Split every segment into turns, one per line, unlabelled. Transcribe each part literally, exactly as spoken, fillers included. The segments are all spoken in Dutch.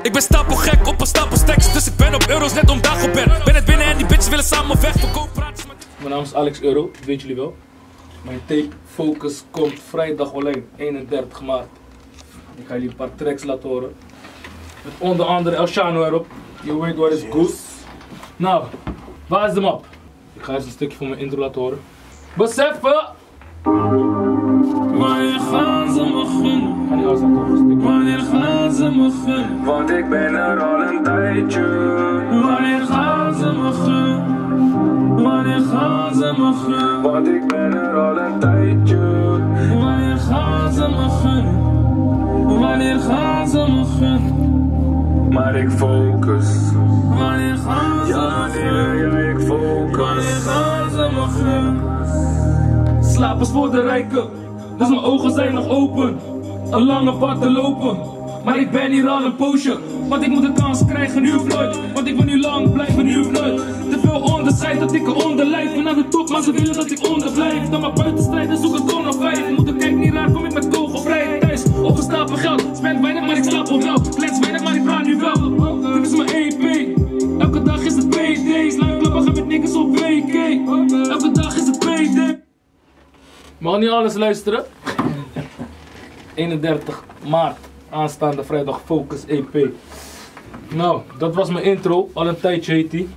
Ik ben stapelgek op een stapel stacks, dus ik ben op euro's net om Dagobert. Ben het binnen en die bitches willen samen weg, verkoop praatjes met... Mijn naam is Alex Euro, dat weten jullie wel. Mijn tape Focus komt vrijdag online, eenendertig maart. Ik ga jullie een paar tracks laten horen. Met onder andere El Shano erop. Je weet wat is goed. Nou, waar is de map? Ik ga eens een stukje van mijn intro laten horen. Beseffen! Wanneer gaan ze me gunnen? Ga niet alles laten horen. Wanneer gaan ze me gunnen?
Want ik ben er al een tijdje.
Wanneer gaan ze me gunnen? Wanneer gaan ze me gunnen?
Want ik ben er al een tijdje.
Wanneer gaan ze me gunnen? Wanneer gaan ze me gunnen?
Maar ik focus.
Wanneer gaan ze
Ja,
me
nee,
gunnen?
ja, ik focus.
Wanneer gaan ze me gunnen? Slaap is voor de rijken, dus mijn ogen zijn nog open. Een lange pad te lopen, maar ik ben hier al een poosje. Want ik moet de kans krijgen nu of nooit, want ik wil nu lang blijven nu of nooit. Te veel onderscheid dat ik eronder lijf. Ben aan de top, maar ze willen dat ik onder blijf. Dan maar buiten strijden zoek ik door nog vijf. Moeder kijk niet raar, kom ik met kogelvrij thuis. Opgestapeld geld, spend weinig maar ik slaap op wel. Klets weinig maar ik praat nu wel. Dit is mijn E P, elke dag is het P D's. Lang klappen gaan met niks op W K. Elke dag is het P D. Mag niet alles luisteren. eenendertig maart, aanstaande vrijdag Focus E P. Nou, dat was mijn intro. Al een tijdje heet die.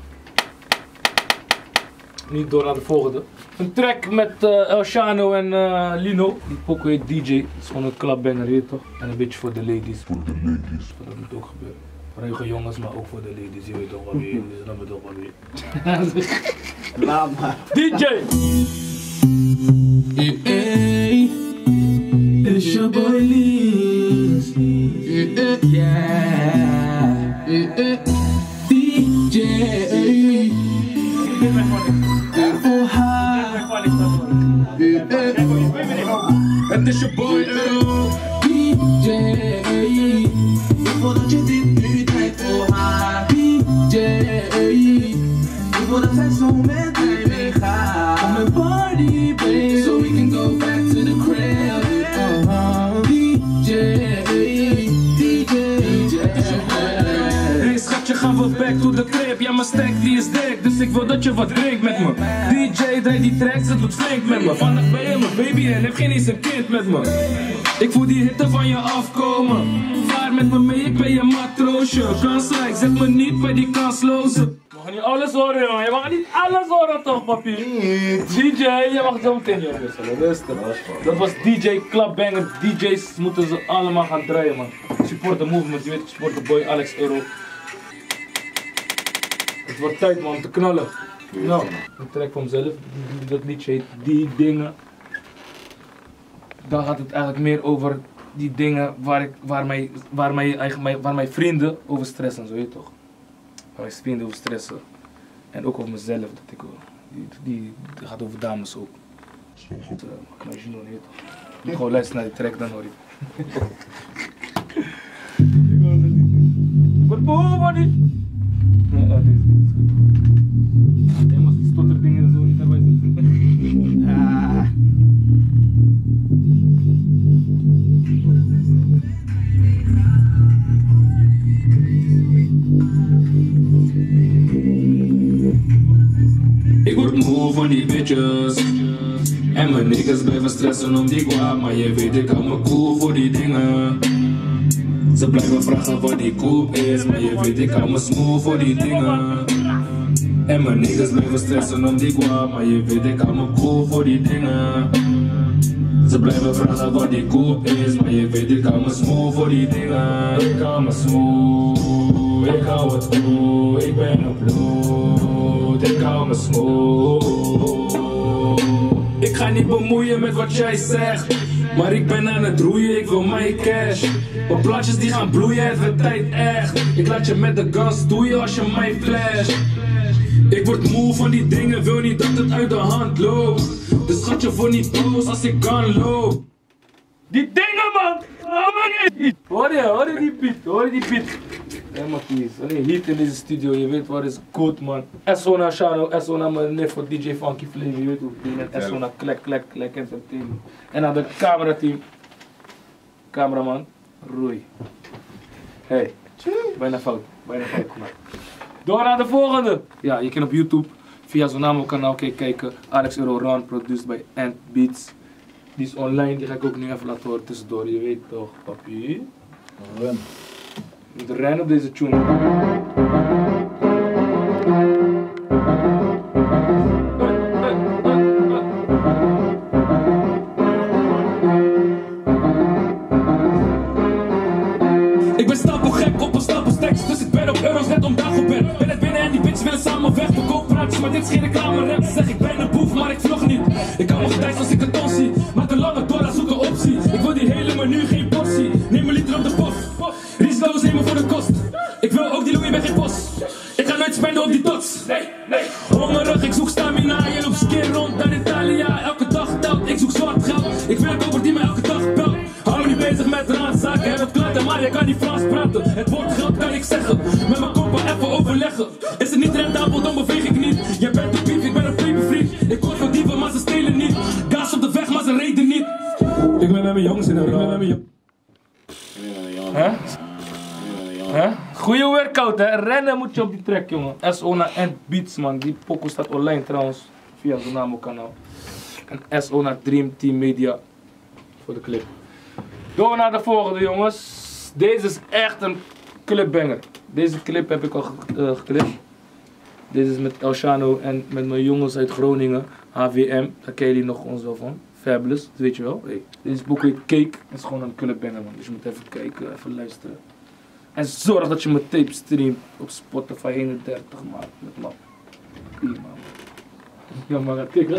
Niet door naar de volgende. Een track met uh, El Shano en uh, Lino. Die pokoe heet D J. Het is gewoon een klapbanger hier toch. En een beetje voor de ladies. Voor de ladies. Dat moet ook gebeuren. Ruige jongens, maar ook voor de ladies. Je weet toch wel wie. Je snapt het toch wel wie.
Laat maar.
D J! Hey, hey. It's your boy Lees. Yeah. D J. Oh, hi. Het is je boy Euro. D J. Voordat je dit nu kijkt voor haar. D J. Ik wil dat zij zo met mij meegaat. Kom een party, babe. So we can go back to the crib. Uh-huh. D J. D J. D J. Hey schatje, gaan we back to the crib. Ja, mijn stack die is dik, dus ik wil dat je wat drinkt met me. D J draait die tracks, het doet flink met me. Vandaag ben je mijn baby en heb geen eens een kind met me. Ik voel die hitte van je afkomen. Vaar met me mee, ik ben je matroosje. Kansrijk, zet me niet bij die kansloze. Je mag niet alles horen, jongen. Je mag niet alles horen, toch, papi? D J, je mag zo meteen, jongens. Rustig. Dat was D J Klapbanger. D J's moeten ze allemaal gaan draaien, man. Support the movement, je weet, support the boy Alex Euro. Het wordt tijd, man, om te knallen. Nou, een track van mezelf. Dat liedje heet Die Dingen. Dan gaat het eigenlijk meer over die dingen waar, ik, waar, mijn, waar, mijn, eigenlijk, waar mijn vrienden over stressen, zo weet je toch? Waar mijn vrienden over stressen. En ook over mezelf, dat ik, die, die, die gaat over dames ook. Dus, uh, ik kan je doen, weet toch? Je moet gewoon luisteren naar die track, dan hoor je. Wat boe, man, niet? Ja, dit is goed. Jij moet die stotterdingen zo niet erbij zitten. Ah. Ik word moe van die bitches. En mijn niggas blijven stressen om die guap. Maar je weet ik hou me cool voor die dingen. Ze blijven vragen wat die koop is. Maar je weet ik hou me smooth voor die dingen. En mijn niggas blijven stressen om die guap. Maar je weet ik hou me cool voor die dingen. Ze blijven vragen wat die koop is. Maar je weet ik hou me smooth voor die dingen. Ik hou me smooth. Ik hou het goed. Ik ben op bloed. Ik hou me smooth. Ik ga niet bemoeien met wat jij zegt. Maar ik ben aan het roeien, ik wil mijn cash. Mijn plaatjes die gaan bloeien, het wordt tijd echt. Ik laat je met de gas stoeien als je mij flash. Ik word moe van die dingen, wil niet dat het uit de hand loopt. Dus schat je voor niet boos als ik kan loop. Die dingen, man! Hoor je, hoor je die beat, hoor je die beat. Helemaal please, alleen heat in deze studio, je weet wat is goed, man. S O naar Shano, S O naar mijn neef voor D J Funky Flavor, je weet hoe het is. S O naar Klek Klek Klek Entertainment. En naar de camerateam, cameraman, Roei. Hey,
Bijna fout, bijna fout gemaakt. Door naar de volgende. Ja, je kan op YouTube via Zonamo kanaal kijken. Alex Euro Run, produced bij Ant Beats. Die is online, die ga ik ook nu even laten horen tussendoor. Je weet toch, papi?
Run.
Je moet rennen op deze tune.
Ik ben stapelgek op een stapelstekst, dus ik ben op euro's net om Dagobert. Ben het binnen en die bitches willen samen weg. Verkoop praatjes, maar dit is geen reclame rap. Zeg ik ben een boef, maar ik vlog niet. Ik kan me getijds als ik een ton zie. Maak een lange door, zoek een optie. Ik wil die hele menu, geen portie. Neem een liter op de post. Risico's nemen voor de kost. Ik wil ook die Louis, ben geen bos. Ik ga nooit spenden op die tots. Nee, nee. Hongerig, ik zoek stamina. Je loopt skeer rond naar Italia. Elke dag telt, ik zoek zwart geld. Ik wil een koper die me elke dag belt. Hou me niet bezig met raadzaken. Heb het klatten, maar je kan niet Frans praten. Het woord geld kan ik zeggen. Met mijn koppen even overleggen. Is het niet rendabel, dan beweeg ik niet. Jij bent een piep, ik ben een babyvriend. Ik hoor van dieven, maar ze stelen niet. Gaas op de weg, maar ze reden niet. Ik ben met mijn jongens in een rol. Ik ben met mijn jongens.
Hè? Huh? Goeie workout, hè? Rennen moet je op die track, jongen. S O naar Ant Beats, man. Die pokoe staat online trouwens. Via Zonamo kanaal. En S O naar Dream Team Media. Voor de clip. Door naar de volgende, jongens. Deze is echt een clipbanger. Deze clip heb ik al uh, geklipt. Deze is met Elshano en met mijn jongens uit Groningen. H V M, daar ken jullie nog ons wel van. Fabulous, dat weet je wel. Hey. Deze boek heet Cake. Het is gewoon een clipbanger, man. Dus je moet even kijken, even luisteren. En zorg dat je mijn tape streamt op Spotify eenendertig maart met man. Prima, man. Ja, maar het ik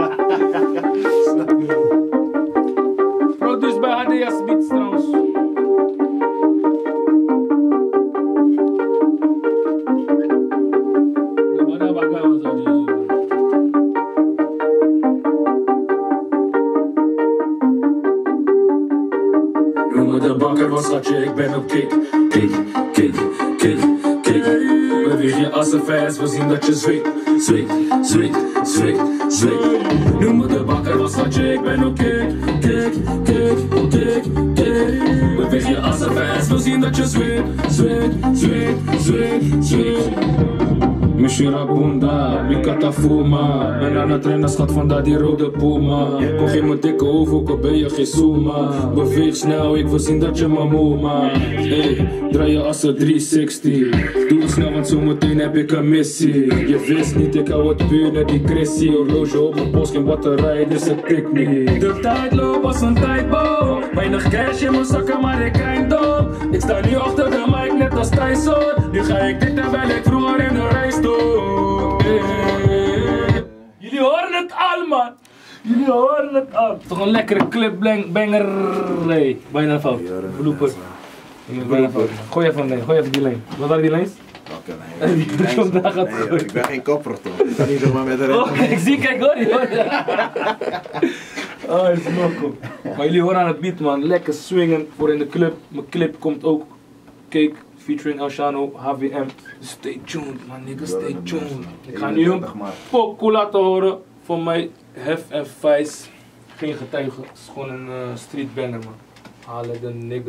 Produced bij H D S Beats trouwens.
Noem me de bakker, wat schatje, ik ben op kick. Kick, kick, kick, kick. Beweeg je als een fast, we zien dat je zweet. Zweet, zweet, zweet, zweet. Noem me de bakker, wat schatje, ik ben op kick. Kick, kick, kick, kick. Beweeg je als een fast, we zien dat je zweet. Zweet, zweet, zweet, zweet. Mishira Bunda, Mikata Fuma. Ben aan het rennen, schat, vandaar die rode Puma. Kom geen mijn dikke hoofd, ook al ben je geen Suma. Beweeg snel, ik wil zien dat je me moema. Hey, draai je als een driehonderdzestig. Doe het snel, want zometeen heb ik een missie. Je wist niet, ik hou het puur net die Chrissy. Horloge op mijn post, geen batterij, dus het tikt niet. De tijd loopt als een tijdboom. Weinig cash in mijn zakken, maar ik kijk dom. Ik sta nu achter de mic, net als Tyson. Nu ga ik dit terwijl ik vroeger in de reis stond. Hey.
Jullie horen het al, man. Jullie horen het al. Toch een lekkere clipbanger. Nee, bijna fout. Blooper. Bijna fout. Gooi even een lijn, gooi even die lijn. Wat waren die lijns?
Welke
Die vandaag gaat
nee, ik ben geen kopper toch? Ik kan niet zomaar met de rest.
Oh, ik zie, kijk hoor. hoor. Oh, is knokkel. Maar jullie horen aan het beat, man. Lekker swingen voor in de club. Mijn clip komt ook. Cake featuring Elshano, H V M. Stay tuned, man, nigga, stay tuned. Ik ga nu een pokoe laten horen van mij, Hef en Vice. Geen getuigen, het is gewoon een uh, street banger, man. Halen de nigga.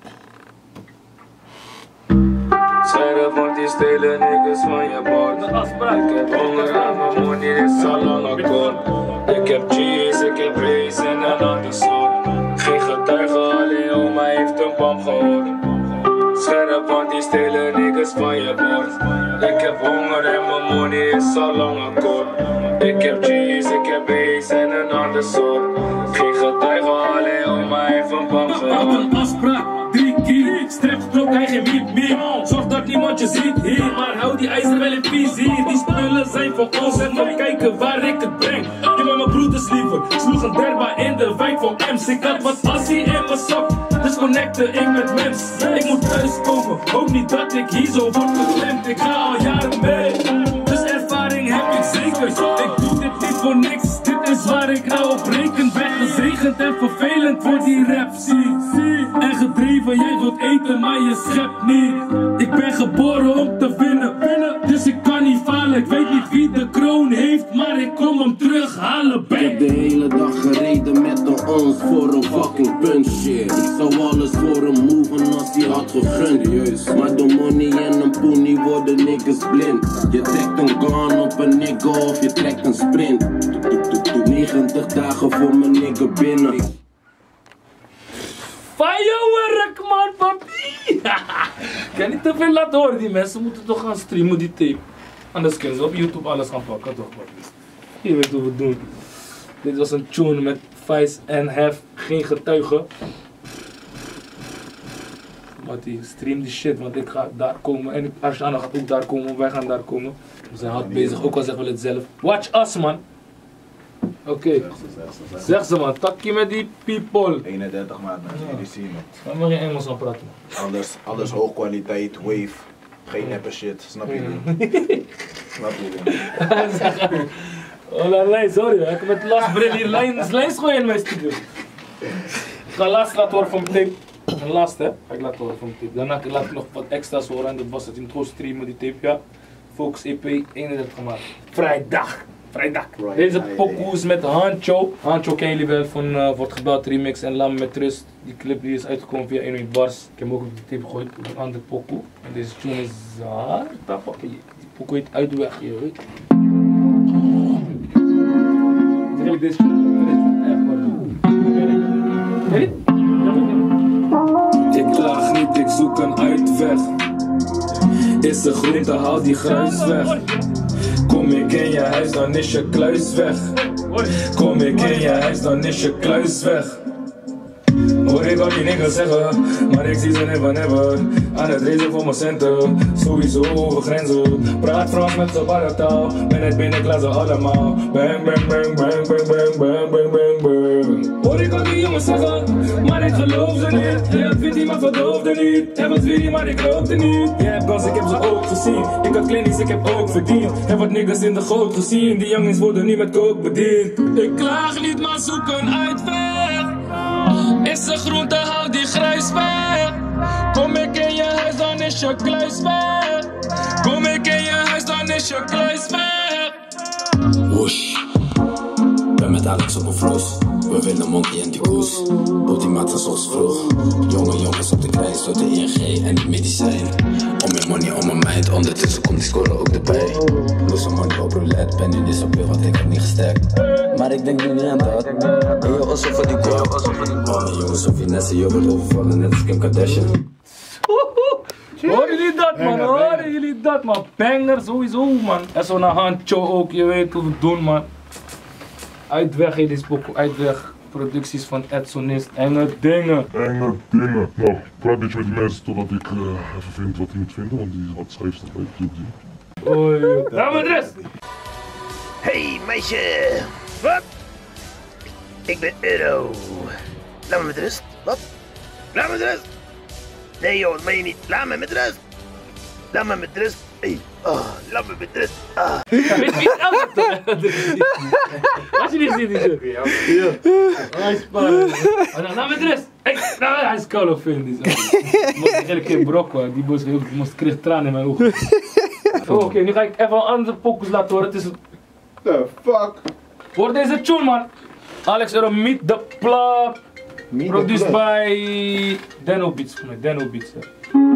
Scherp, want die stelen niggas van je bord.
Afspraak,
Ik heb honger aan mijn money, is al lang akkoord. Ik heb cheese, ik heb race en een ander soort. Geen getuigen, alleen oma heeft een bam gehoord. Scherp, want die stelen niggas van je bord. Ik heb honger en mijn money is al lang akkoord. Ik heb cheese, ik heb race en een ander soort. Geen getuigen, alleen oma heeft een bam gehoord.
Een afspraak, drie keer, stripstrook, hij geen wiep meer. Zorg dat niemand je ziet hier, maar hou die ijzer wel in vizier. Die spullen zijn voor ons en nog kijken waar ik het breng. Die met mijn broeders liever, sloeg een derba in de wijk van Ems. Ik had wat passie in mijn sok, dus connecte ik met mens. Ik moet thuiskomen, ook niet dat ik hier zo word geklemd. Ik ga al jaren mee, dus ervaring heb ik zeker. Ik doe dit niet voor niks, dit is waar ik nou op reken. Ben gezegend en vervelend voor die rap, zie. En gedreven, jij wilt eten, maar je schept niet. Ik ben geboren om te winnen, dus ik kan niet falen. Ik weet niet wie de kroon heeft, maar ik kom hem terughalen.
Ik heb de hele dag gereden met de ons voor een fucking punch shit. Ik zou alles voor hem moven als hij had gegund. Maar de die worden niggas blind. Je trekt een gun op een nigga of je trekt een sprint. Doe, doe, doe, doe. negentig dagen voor mijn nigga binnen.
Firework man, papi! Ik kan niet te veel laten horen, die mensen moeten toch gaan streamen die tape. Anders kunnen ze op YouTube alles gaan pakken, toch papi? Je weet hoe we het doen. Dit was een tune met Vice en Hef, geen getuigen. Mattie, stream die shit, want ik ga daar komen en Arshana gaat ook daar komen, wij gaan daar komen. We zijn hard bezig, ook al zeggen we het zelf. Watch us man! Oké, okay. Zeg ze man, takje met die people.
eenendertig maart, mensen, jullie zien het.
Ga maar in Engels aan praten man.
Alles, alles hoog kwaliteit, wave, geen neppe shit, snap je niet? Snap je niet?
Oh la lijn, sorry, ik heb met last bril hier lijns, lijns gooien in mijn studio. Ik ga laatst laten horen van mijn tape. Een last hè, ga ik laten horen van mijn tape. Daarna laat ik nog wat extra's horen en dat was het in het gewoon streamen die tape, ja. Focus E P eenendertig maart. Vrijdag. Vrijdag. Deze pokoe is met Hancho. Hancho ken jullie wel van uh, Wordt Gebeld Remix en Laat Me Met Rust. Die clip die is uitgekomen via één Bars. Ik heb hem ook op de tape gegooid op een andere pokoe. En deze tune is hard. Die pokoe heet Uitweg, je weet. Zeg deze
Ik klaag niet, ik zoek een uitweg. Is de groente, haal die gruis weg. Kom ik in je huis, dan is je kluis weg. Kom ik in je huis, dan is je kluis weg. Hoor ik al die niggas zeggen, maar ik zie ze never never. Aan het racen voor mijn centen, sowieso over grenzen. Praat Frans met z'n barretaal, ben het binnen klassen allemaal. Bang bang bang bang bang bang bang bang bang bang. Hoor ik al die jongens zeggen, maar ik geloof ze niet. Je vindt die maar verdoofde niet. Heb wat wie, maar ik loop er niet. Je hebt kans, ik heb ze ook gezien. Ik had klinisch, ik heb ook verdiend. Heb wat niggas in de goot gezien. Die jongens worden niet met kook bediend. Ik klaag niet, maar zoek een uitweg. Is de groente, haal die grijs weg. Kom ik in je huis, dan is je kluis weg. Kom ik in je huis, dan is je kluis weg.
Woesh, ben met Alex op een vloes. We willen Monkey en die koes. Ultimaat is ons vroeg. Jonge jongens op de krijs door de I N G en die medicijn. Om mijn money, om mijn mind, ondertussen komt die score ook erbij. Loes een money op roulette, ben in deze speel, want ik heb niet gestekt. Maar ik denk nu niet aan dat. En je osso voor die kop. Mannen jongens of finesse, je wordt overvallen net als Kim Kardashian.
Horen jullie dat man, horen jullie dat man. Banger sowieso man. En zo naar Hancho ook, je weet hoe we het doen man. Uitweg in deze pokoe, uitweg. Producties van Edsonist, enge dingen.
Enge dingen. Nou, praat een beetje met die mensen totdat ik uh, even vind wat hij moet vinden, want die wat schrijft dat bij YouTube zien.
Oei, laat me rust!
Hey meisje! Wat? Ik ben Euro. Laat me met rust. Wat? Laat me met rust! Nee joh, dat meen je niet. Laat me met rust! Laat me met rust! Hey, oh, laat me met rust! Ah.
Weet je wie het elke Als je niet ziet, die shit. Ja. Hij is spannend. Laat me met rust! Hey, nou, hij is koud of vind ik. Moest ik elke keer brok, die boos moest kreeg tranen in mijn ogen. Oh, oké, okay, nu ga ik even een andere focus laten horen. Het is een...
The fuck?
Hoor deze tune man! Alex Euro, Meet the Plug.
Meet
Produced
the plug.
by Deno Beats, voor mij, Deno Beats. Ja.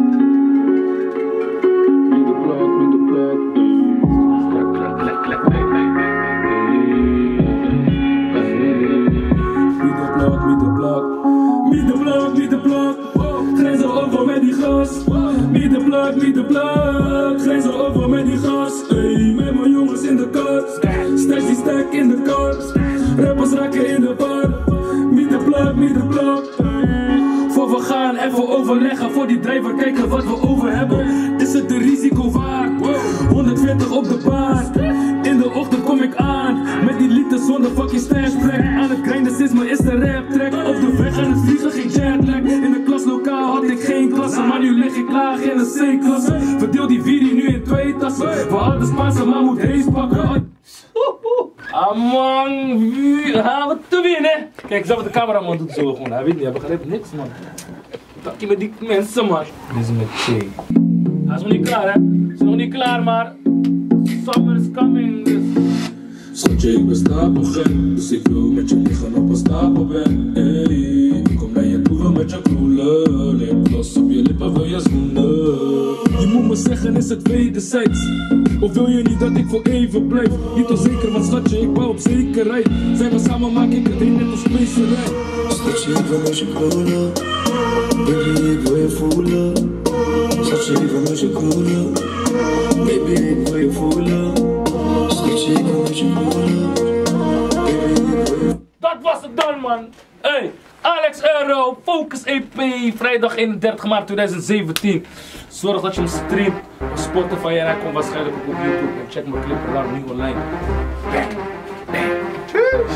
Meet the plug, meet the plug, grenzen over met die gas. Ey, met mijn jongens in de kast. Stash die stack in de kast. Rappers raken in de bar. Meet the plug, meet the plug. Voor we gaan even overleggen. Voor die driver kijken wat we over hebben. Is het de risico waard? honderdveertig op de paard. In de ochtend kom ik aan. Met die liter zonder fucking stash track. Aan het grinden sinds mijn eerste rap track. Op de weg aan het vliegen, geen jetlag. In de klaslokaal had ik geen klasse. Maar nu lig ik laag in een C-klasse. Verdeel die virie nu in twee tassen. We hadden Spaanse, maar moet hees pakken. Amang, wie gaan we te winnen? Kijk, zelfs de cameraman doet zo gewoon. Hij weet niet, hij begrijpt niks man. Takje met die mensen man. Dit is met C. Hij is nog niet klaar hè? Hij is nog niet klaar maar. Summer is coming dus.
Schatje, ik ben stapelgek, dus ik wil met je liggen op een stapelbed. Hey, kom naar je toe, wil met je koelen. Lip gloss op je lippen, wil je zoenen. Je moet
me zeggen is het wederzijds. Of wil je niet dat ik voor even blijf? Niet onzeker, want schatje, ik bouw op zekerheid. Zijn we samen, maak ik het heen net als specerij.
Schatje, ik wil met je koelen. Baby, ik wil je voelen. Schatje, ik wil met je koelen. Baby, ik wil je voelen. Schatje, ik wil met je koelen. Baby, ik wil je...
Dat was het dan, man. Hey, Alex Euro, Focus E P, vrijdag eenendertig maart tweeduizend zeventien. Zorg dat je hem streamt op Spotify en hij komt waarschijnlijk ook op YouTube. En check mijn clip daar nu online. Bang, bang. Tjus.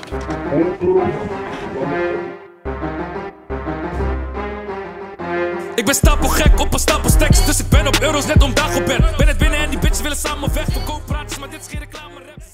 Ik ben stapelgek op een stapel stacks, dus ik ben op euro's net om Dagobert. Ben het binnen en die bitches willen samen weg. Verkoop praatjes, maar dit is geen reclame rap.